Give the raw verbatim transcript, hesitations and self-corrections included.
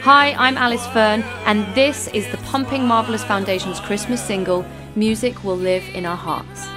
Hi, I'm Alice Fearn, and this is the Pumping Marvellous Foundation's Christmas single, Music Will Live in Our Hearts.